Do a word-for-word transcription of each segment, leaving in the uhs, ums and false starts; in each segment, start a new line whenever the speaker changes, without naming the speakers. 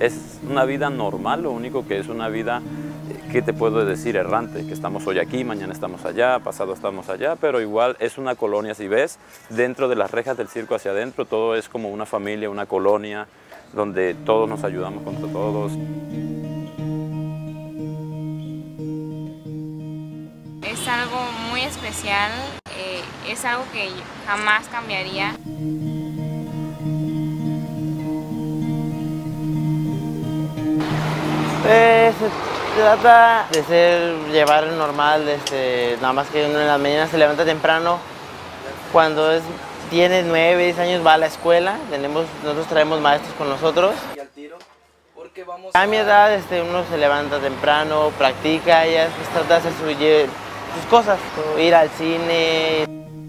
es una vida normal, lo único que es una vida, ¿qué te puedo decir? Errante, que estamos hoy aquí, mañana estamos allá, pasado estamos allá, pero igual es una colonia, si ves, dentro de las rejas del circo hacia adentro, todo es como una familia, una colonia, donde todos nos ayudamos contra todos.
Es algo muy especial, eh, es algo que jamás cambiaría.
Pues se trata de ser, llevar normal, este, nada más que uno en las mañanas se levanta temprano. Cuando es, tiene nueve, diez años va a la escuela, tenemos, nosotros traemos maestros con nosotros. A mi edad este, uno se levanta temprano, practica, ya pues, trata de hacer su, sus cosas, ir al cine.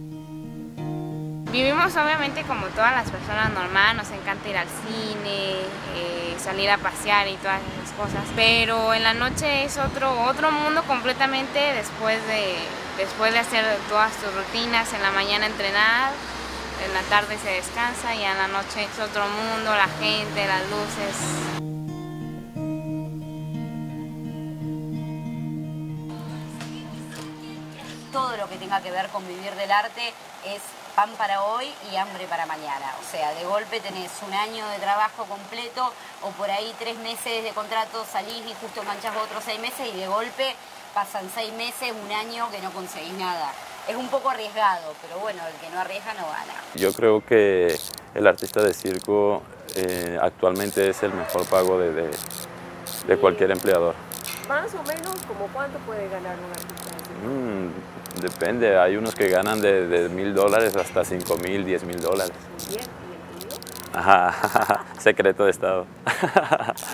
Vivimos obviamente como todas las personas normales, nos encanta ir al cine, eh, salir a pasear y todas esas cosas, pero en la noche es otro, otro mundo completamente después de, después de hacer todas tus rutinas, en la mañana entrenar, en la tarde se descansa y en la noche es otro mundo, la gente, las luces.
Todo lo que tenga que ver con vivir del arte es pan para hoy y hambre para mañana. O sea, de golpe tenés un año de trabajo completo o por ahí tres meses de contrato, salís y justo enganchás otros seis meses y de golpe pasan seis meses, un año que no conseguís nada. Es un poco arriesgado, pero bueno, el que no arriesga no gana.
Yo creo que el artista de circo eh, actualmente es el mejor pago de, de, de cualquier empleador.
Más o menos, ¿como cuánto puede ganar un artista de circo?
Mm, depende, hay unos que ganan de, de mil dólares hasta cinco mil, diez mil dólares.
Bien, ¿y el tuyo?
Ajá, secreto de estado.